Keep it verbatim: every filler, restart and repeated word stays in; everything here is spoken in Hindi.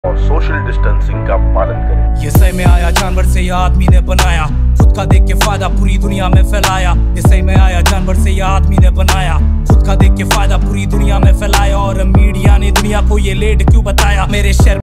और सोशल डिस्टेंसिंग का पालन करें। ये सही में आया जानवर से या आदमी ने बनाया, खुद का देख के फायदा पूरी दुनिया में फैलाया। ये सही में आया जानवर से या आदमी ने बनाया, खुद का देख के फायदा पूरी दुनिया में फैलाया। और मीडिया ने दुनिया को ये लेट क्यों बताया? मेरे शहर